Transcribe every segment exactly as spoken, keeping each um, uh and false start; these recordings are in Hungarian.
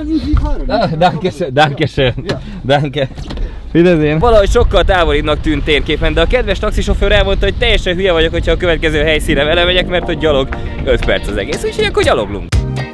Ah, danke schön, danke schön. Ja. Danke. Wiedersehen. Valahogy sokkal távolibbnak tűnt térképen, de a kedves taxisofőr elmondta, hogy teljesen hülye vagyok, hogyha a következő helyszínre vele megyek, mert hogy gyalog öt perc az egész, úgyhogy akkor gyaloglunk.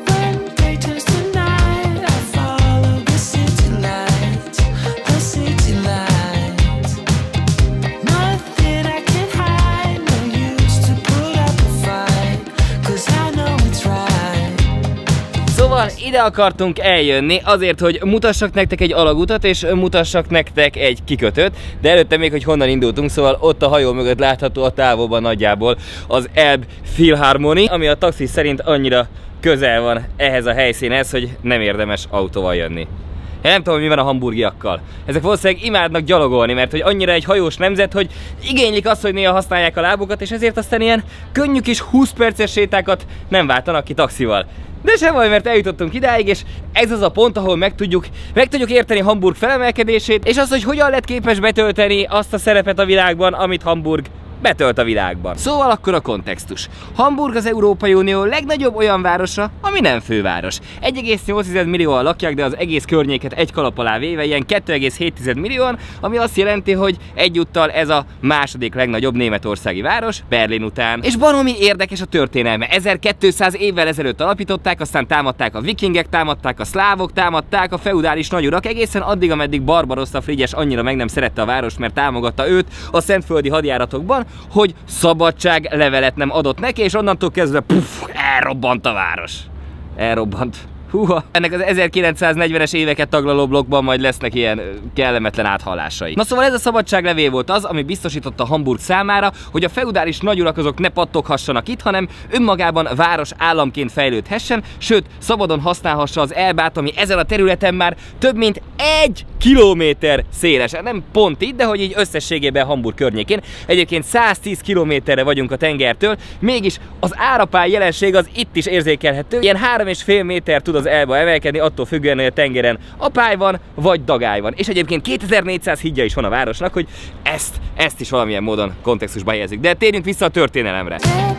Szóval ide akartunk eljönni azért, hogy mutassak nektek egy alagutat és mutassak nektek egy kikötőt, de előtte még, hogy honnan indultunk, szóval ott a hajó mögött látható a távolban nagyjából az Elbphilharmonie, ami a taxis szerint annyira közel van ehhez a helyszínhez, hogy nem érdemes autóval jönni. Én nem tudom, hogy mi van a hamburgiakkal. Ezek valószínűleg imádnak gyalogolni, mert hogy annyira egy hajós nemzet, hogy igénylik azt, hogy néha használják a lábukat, és ezért aztán ilyen könnyű kis húsz perces sétákat nem váltanak ki taxival. De sem baj, mert eljutottunk idáig, és ez az a pont, ahol meg tudjuk, meg tudjuk érteni Hamburg felemelkedését, és az, hogy hogyan lett képes betölteni azt a szerepet a világban, amit Hamburg betölt a világban. Szóval akkor a kontextus. Hamburg az Európai Unió legnagyobb olyan városa, ami nem főváros. egy egész nyolc millióan lakják, de az egész környéket egy kalap alá véve ilyen kettő egész hét millióan, ami azt jelenti, hogy egyúttal ez a második legnagyobb németországi város, Berlin után. És baromi érdekes a történelme. ezerkétszáz évvel ezelőtt alapították, aztán támadták a vikingek, támadták a szlávok, támadták a feudális nagyurak, egészen addig, ameddig Barbarossa Frigyes annyira meg nem szerette a várost, mert támogatta őt a szentföldi hadjáratokban, hogy szabadságlevelet nem adott neki, és onnantól kezdve puff, elrobbant a város. Elrobbant. Húha. Ennek az ezerkilencszáznegyvenes éveket taglaló blokkban majd lesznek ilyen kellemetlen áthallásai. Na szóval ez a szabadságlevél volt az, ami biztosította Hamburg számára, hogy a feudális nagyurak azok ne pattoghassanak itt, hanem önmagában város államként fejlődhessen, sőt, szabadon használhassa az Elbát, ami ezen a területen már több mint egy kilométer széles. Nem pont itt, de hogy így összességében Hamburg környékén. Egyébként száztíz kilométerre vagyunk a tengertől, mégis az árapály jelenség az itt is érzékelhető. Ilyen három és fél méter tud az Elba emelkedni, attól függően, hogy a tengeren apály van, vagy dagály van. És egyébként kétezer-négyszáz hídja is van a városnak, hogy ezt, ezt is valamilyen módon kontextusba helyezik. De térjünk vissza a történelemre.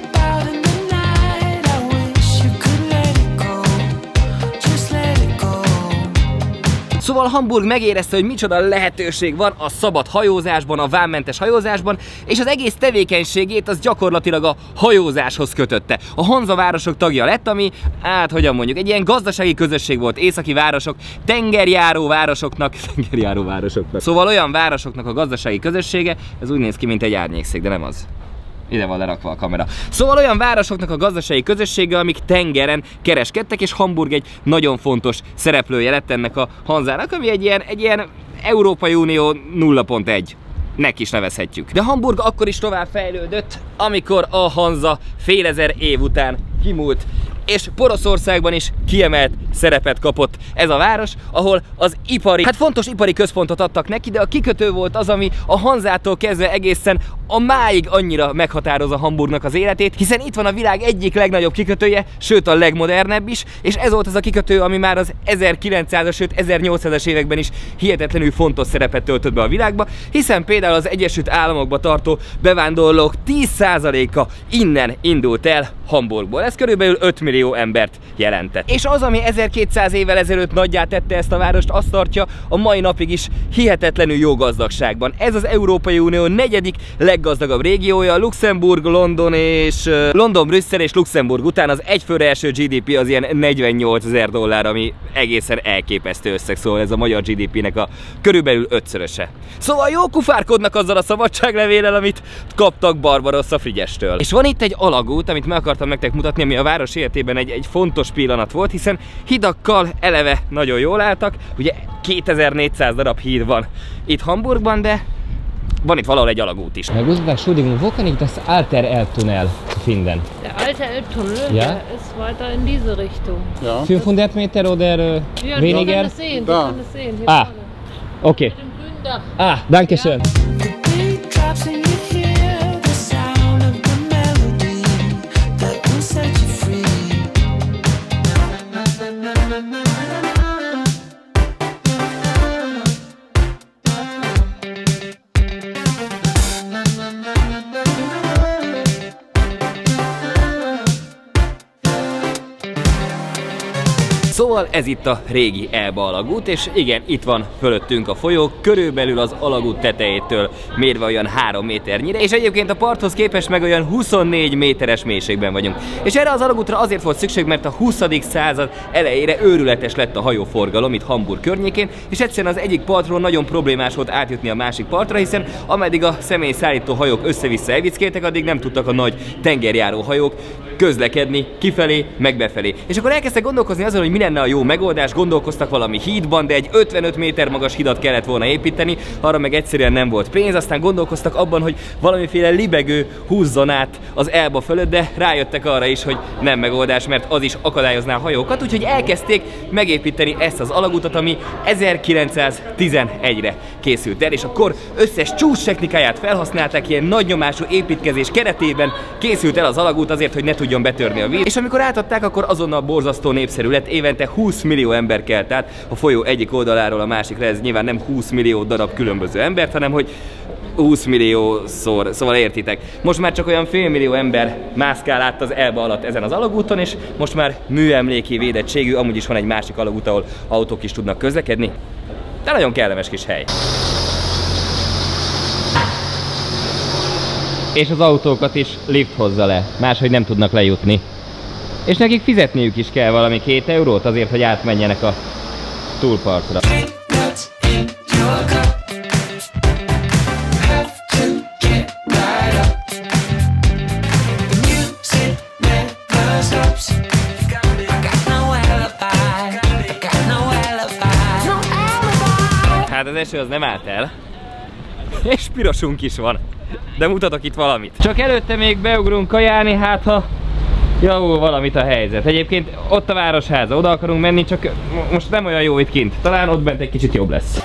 Szóval Hamburg megérezte, hogy micsoda lehetőség van a szabad hajózásban, a vámmentes hajózásban, és az egész tevékenységét az gyakorlatilag a hajózáshoz kötötte. A Hanza városok tagja lett, ami, hát hogyan mondjuk, egy ilyen gazdasági közösség volt, északi városok, tengerjáró városoknak, tengerjáró városoknak. Szóval olyan városoknak a gazdasági közössége, ez úgy néz ki, mint egy árnyékszék, de nem az. Ide van lerakva a kamera. Szóval olyan városoknak a gazdasági közössége, amik tengeren kereskedtek, és Hamburg egy nagyon fontos szereplője lett ennek a Hanzának, ami egy ilyen, egy ilyen Európai Unió nulla pont egy. Nek is nevezhetjük. De Hamburg akkor is tovább fejlődött, amikor a Hanza fél ezer év után kimúlt, és Poroszországban is kiemelt szerepet kapott ez a város, ahol az ipari, hát fontos ipari központot adtak neki, de a kikötő volt az, ami a Hanzától kezdve egészen a máig annyira meghatározza Hamburgnak az életét, hiszen itt van a világ egyik legnagyobb kikötője, sőt a legmodernebb is, és ez volt az a kikötő, ami már az ezerkilencszázas, sőt ezernyolcszázas években is hihetetlenül fontos szerepet töltött be a világba, hiszen például az Egyesült Államokba tartó bevándorlók tíz százaléka innen indult el Hamburgból. Ez körülbelül öt millió embert jelentett. És az, ami ezerkétszáz évvel ezelőtt nagyjá tette ezt a várost, azt tartja a mai napig is hihetetlenül jó gazdagságban. Ez az Európai Unió negyedik leggazdagabb régiója, Luxemburg, London és uh, London, Brüsszel és Luxemburg után az egyfőre eső gé dé pé az ilyen negyvennyolcezer dollár, ami egészen elképesztő összeg, szóval ez a magyar gé dé pének a körülbelül ötszöröse. Szóval jó kufárkodnak azzal a szabadságlevéllel, amit kaptak Barbarossa Frigyestől. És van itt egy alagút, amit meg akartam nektek mutatni, ami a város életében egy, egy fontos pillanat volt, hiszen hidakkal eleve nagyon jól álltak. Ugye kétezer-négyszáz darab híd van itt Hamburgban, de van itt valahol egy alagút is. Herr Gusenberg, Entschuldigung, wo kann ich das Alter Elbtunnel finden? Der alte Elbtunnel, ja? Der ist weiter in diese Richtung. Ja. fünfhundert Meter oder äh, ja, weniger? Wir können das sehen, wir können das sehen. Hier ah, vorne. okay. Mit dem grünen Dach. Ah, danke schön. Szóval ez itt a régi Elba alagút, és igen, itt van fölöttünk a folyó, körülbelül az alagút tetejétől mérve olyan három méternyire, és egyébként a parthoz képest meg olyan huszonnégy méteres mélységben vagyunk. És erre az alagútra azért volt szükség, mert a huszadik század elejére őrületes lett a hajóforgalom itt Hamburg környékén, és egyszerűen az egyik partról nagyon problémás volt átjutni a másik partra, hiszen ameddig a személyszállító hajók össze-vissza elvickéltek, addig nem tudtak a nagy tengerjáró hajók közlekedni kifelé, meg befelé. És akkor elkezdtek gondolkozni azon, hogy mi lenne a jó megoldás, gondolkoztak valami hídban, de egy ötvenöt méter magas hidat kellett volna építeni, arra meg egyszerűen nem volt pénz, aztán gondolkoztak abban, hogy valamiféle libegő húzzon át az Elba fölött, de rájöttek arra is, hogy nem megoldás, mert az is akadályozná a hajókat, úgyhogy elkezdték megépíteni ezt az alagutat, ami ezerkilencszáztizenegyre készült el, és akkor összes csúcs technikáját felhasználták, ilyen nagynyomású építkezés keretében készült el az alagút azért, hogy ne tudjon betörni a víz. És amikor átadták, akkor azonnal borzasztó népszerű lett, évente húsz millió ember kelt át a folyó egyik oldaláról a másikra, ez nyilván nem húsz millió darab különböző embert, hanem hogy húsz milliószor, szóval értitek. Most már csak olyan félmillió ember mászkál át az Elba alatt ezen az alagúton, és most már műemléki védettségű, amúgy is van egy másik alagút, ahol autók is tudnak közlekedni. De nagyon kellemes kis hely. És az autókat is lift hozza le, máshogy nem tudnak lejutni. És nekik fizetniük is kell valami két eurót azért, hogy átmenjenek a túlpartra. Hát az eső az nem állt el, és pirosunk is van, de mutatok itt valamit. Csak előtte még beugrunk kajálni, hát ha javul valamit a helyzet. Egyébként ott a városháza, oda akarunk menni, csak most nem olyan jó itt kint. Talán ott bent egy kicsit jobb lesz.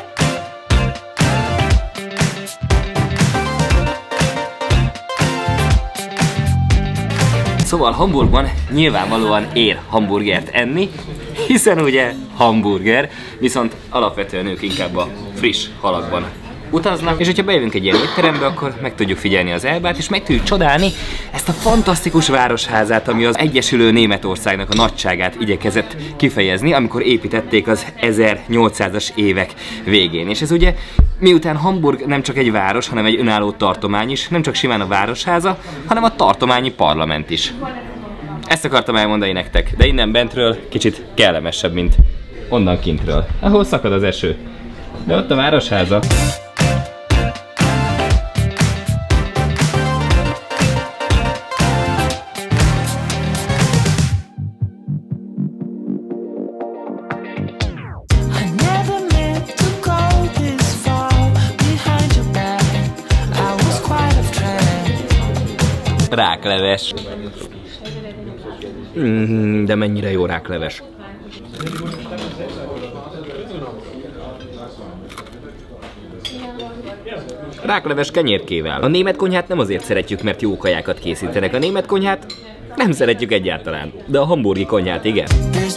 Szóval Hamburgban nyilvánvalóan ér hamburgert enni, hiszen ugye hamburger, viszont alapvetően ők inkább a friss halakban utaznak, és hogyha bejövünk egy ilyen étterembe, akkor meg tudjuk figyelni az Elbát, és meg tudjuk csodálni ezt a fantasztikus városházát, ami az Egyesülő Németországnak a nagyságát igyekezett kifejezni, amikor építették az ezernyolcszázas évek végén. És ez ugye, miután Hamburg nem csak egy város, hanem egy önálló tartomány is, nem csak simán a városháza, hanem a tartományi parlament is. Ezt akartam elmondani nektek, de innen bentről kicsit kellemesebb, mint onnan kintről, ahol szakad az eső. De ott a városháza. Rákleves. Mm, de mennyire jó rákleves. Rákleves kenyérkével. A német konyhát nem azért szeretjük, mert jó kajákat készítenek. A német konyhát nem szeretjük egyáltalán. De a hamburgi konyhát igen.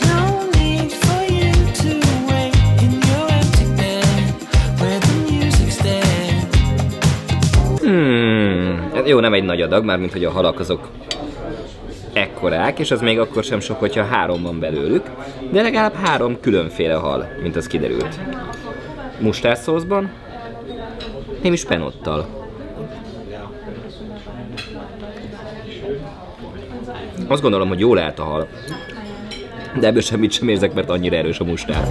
Hmm, jó, nem egy nagy adag, mármint hogy a halak azok ekkorák, és az még akkor sem sok, hogyha három van belőlük, de legalább három különféle hal, mint az kiderült. Mustárszószban, némi spenottal. Azt gondolom, hogy jól állt a hal, de ebből semmit sem érzek, mert annyira erős a mustár.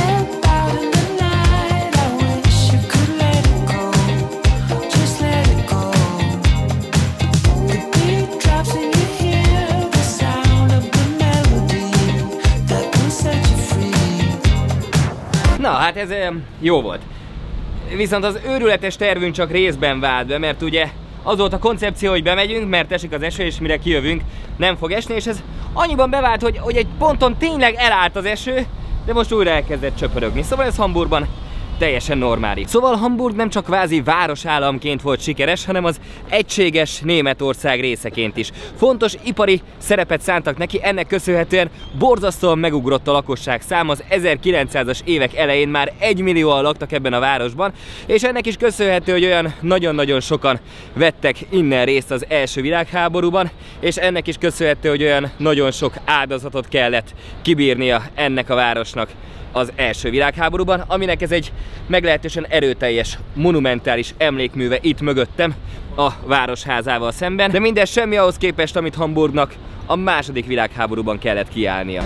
Na, hát ez jó volt. Viszont az őrületes tervünk csak részben vált be, mert ugye az volt a koncepció, hogy bemegyünk, mert esik az eső, és mire kijövünk, nem fog esni, és ez annyiban bevált, hogy, hogy egy ponton tényleg elállt az eső, de most újra elkezdett csöpörögni. Szóval ez Hamburgban teljesen normális. Szóval Hamburg nem csak kvázi városállamként volt sikeres, hanem az egységes Németország részeként is. Fontos ipari szerepet szántak neki, ennek köszönhetően borzasztóan megugrott a lakosság szám, az ezerkilencszázas évek elején már egymillióan laktak ebben a városban, és ennek is köszönhető, hogy olyan nagyon-nagyon sokan vettek innen részt az első világháborúban, és ennek is köszönhető, hogy olyan nagyon sok áldozatot kellett kibírnia ennek a városnak az első világháborúban, aminek ez egy meglehetősen erőteljes, monumentális emlékműve itt mögöttem a városházával szemben, de mindez semmi ahhoz képest, amit Hamburgnak a második világháborúban kellett kiállnia.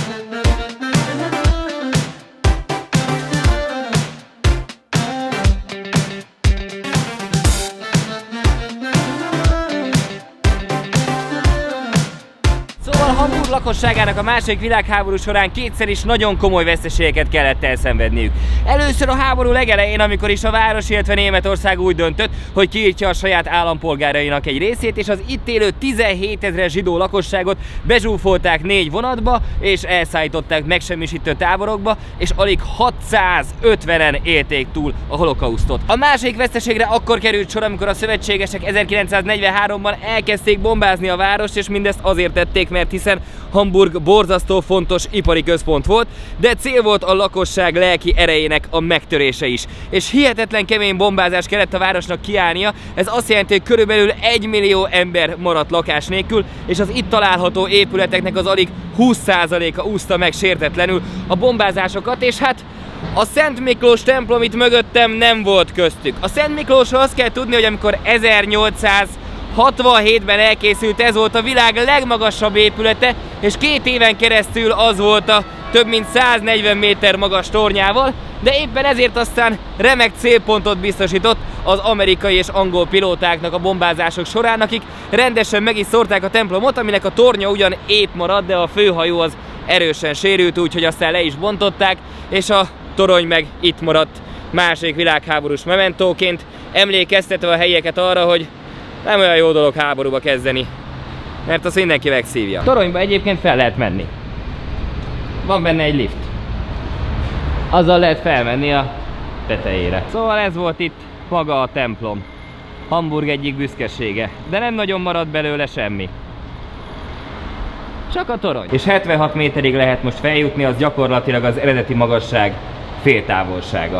Hamburg lakosságának a második világháború során kétszer is nagyon komoly veszteségeket kellett elszenvedniük. Először a háború legelején, amikor is a város, illetve Németország úgy döntött, hogy kiírtja a saját állampolgárainak egy részét, és az itt élő tizenhétezer zsidó lakosságot bezsúfolták négy vonatba, és elszállították megsemmisítő táborokba, és alig hatszázötvenen élték túl a holokausztot. A második veszteségre akkor került sor, amikor a szövetségesek ezerkilencszáznegyvenháromban elkezdték bombázni a várost, és mindezt azért tették, mert hiszen Hamburg borzasztó fontos ipari központ volt, de cél volt a lakosság lelki erejének a megtörése is. És hihetetlen kemény bombázás kellett a városnak kiállnia, ez azt jelenti, hogy körülbelül egy millió ember maradt lakás nélkül, és az itt található épületeknek az alig húsz százaléka úszta meg sértetlenül a bombázásokat, és hát a Szent Miklós templom itt mögöttem nem volt köztük. A Szent Miklósról azt kell tudni, hogy amikor ezernyolcszázhatvanhétben elkészült, ez volt a világ legmagasabb épülete, és két éven keresztül az volt a több mint száznegyven méter magas tornyával, de éppen ezért aztán remek célpontot biztosított az amerikai és angol pilótáknak a bombázások során, akik rendesen meg is szórták a templomot, aminek a tornya ugyan épp maradt, de a főhajó az erősen sérült, úgyhogy aztán le is bontották, és a torony meg itt maradt második világháborús mementóként, emlékeztetve a helyieket arra, hogy nem olyan jó dolog háborúba kezdeni, mert azt mindenki megszívja. Toronyba egyébként fel lehet menni. Van benne egy lift. Azzal lehet felmenni a tetejére. Szóval ez volt itt maga a templom. Hamburg egyik büszkesége. De nem nagyon maradt belőle semmi. Csak a torony. És hetvenhat méterig lehet most feljutni, az gyakorlatilag az eredeti magasság féltávolsága.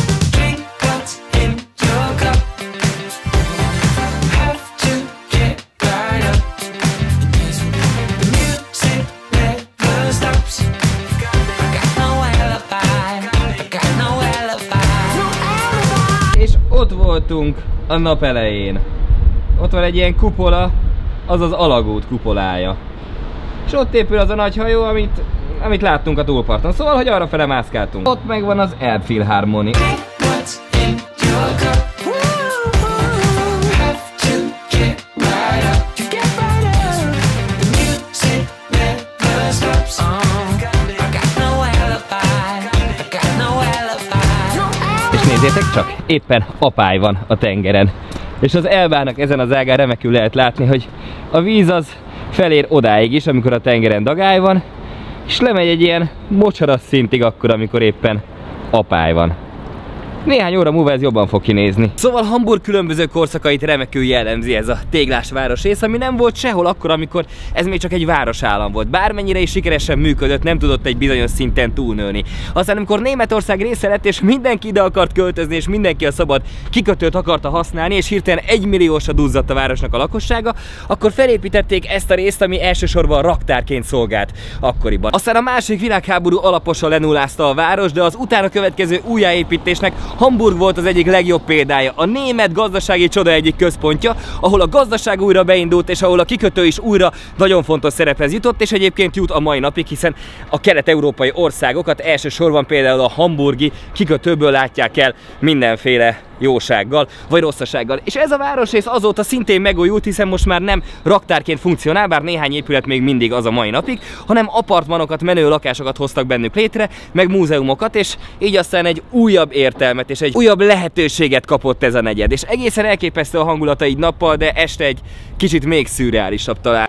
Ott voltunk a nap elején. Ott van egy ilyen kupola, az az alagút kupolája. És ott épül az a nagy hajó, amit, amit láttunk a túlparton. Szóval, hogy arra fele mászkáltunk. Ott megvan az Elbphilharmonie. Nézzétek csak, éppen apály van a tengeren. És az Elbának ezen az ágán remekül lehet látni, hogy a víz az felér odáig is, amikor a tengeren dagály van, és lemegy egy ilyen mocsaras szintig akkor, amikor éppen apály van. Néhány óra múlva ez jobban fog kinézni. Szóval Hamburg különböző korszakait remekül jellemzi ez a téglás városrész, ami nem volt sehol akkor, amikor ez még csak egy városállam volt. Bármennyire is sikeresen működött, nem tudott egy bizonyos szinten túlnőni. Aztán amikor Németország része lett, és mindenki ide akart költözni, és mindenki a szabad kikötőt akarta használni, és hirtelen egymilliósra duzzadt a városnak a lakossága, akkor felépítették ezt a részt, ami elsősorban raktárként szolgált akkoriban. Aztán a második világháború alaposan lenullázta a város, de az utána következő újjáépítésnek Hamburg volt az egyik legjobb példája, a német gazdasági csoda egyik központja, ahol a gazdaság újra beindult, és ahol a kikötő is újra nagyon fontos szerephez jutott, és egyébként jut a mai napig, hiszen a kelet-európai országokat elsősorban például a hamburgi kikötőből látják el mindenféle jósággal, vagy rosszasággal. És ez a városrész azóta szintén megújult, hiszen most már nem raktárként funkcionál, bár néhány épület még mindig az a mai napig, hanem apartmanokat, menő lakásokat hoztak bennük létre, meg múzeumokat, és így aztán egy újabb értelmet és egy újabb lehetőséget kapott ez a negyed. És egészen elképesztő a hangulata így nappal, de este egy kicsit még szürreálisabb talán.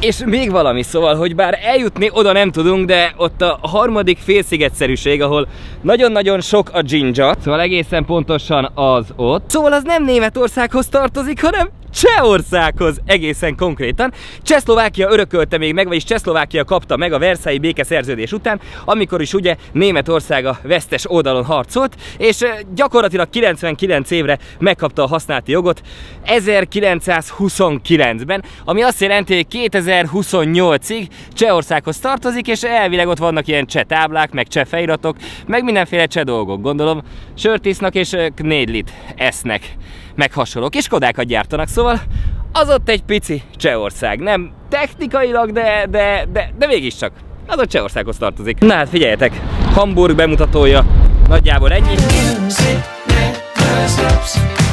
És még valami, szóval, hogy bár eljutni oda nem tudunk, de ott a harmadik félszigetszerűség, ahol nagyon-nagyon sok a dzsindzsa, szóval egészen pontosan az ott. Szóval az nem Németországhoz tartozik, hanem Csehországhoz egészen konkrétan. Csehszlovákia örökölte még meg, vagyis Csehszlovákia kapta meg a versailles békeszerződés után, amikor is ugye Németország a vesztes oldalon harcolt, és gyakorlatilag kilencvenkilenc évre megkapta a használati jogot ezerkilencszázhuszonkilencben, ami azt jelenti, hogy kétezer-huszonnyolcig Csehországhoz tartozik, és elvileg ott vannak ilyen cseh táblák, meg cseh feliratok, meg mindenféle cseh dolgok. Gondolom sört isznak és knédlit esznek, meg hasonlók, és kodákat gyártanak, szóval az ott egy pici Csehország. Nem technikailag, de, de, de, de mégiscsak az ott Csehországhoz tartozik. Na hát figyeljetek, Hamburg bemutatója nagyjából ennyi.